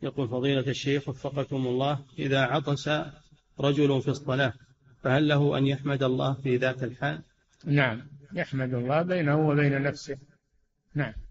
يقول فضيلة الشيخ وفقكم الله، إذا عطس رجل في الصلاة فهل له أن يحمد الله في ذات الحال؟ نعم، يحمد الله بينه وبين نفسه. نعم.